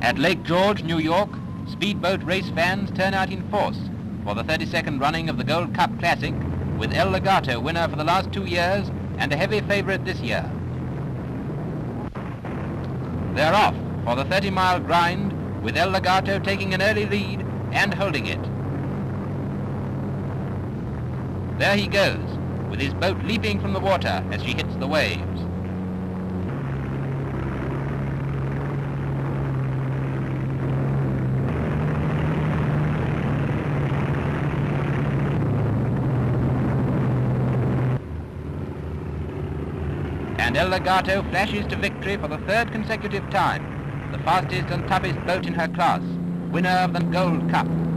At Lake George, New York, speedboat race fans turn out in force for the 32nd running of the Gold Cup Classic, with El Lagarto winner for the last 2 years and a heavy favorite this year. They're off for the 30-mile grind, with El Lagarto taking an early lead and holding it. There he goes, with his boat leaping from the water as she hits the waves. And El Lagarto flashes to victory for the 3rd consecutive time, the fastest and toughest boat in her class, winner of the Gold Cup.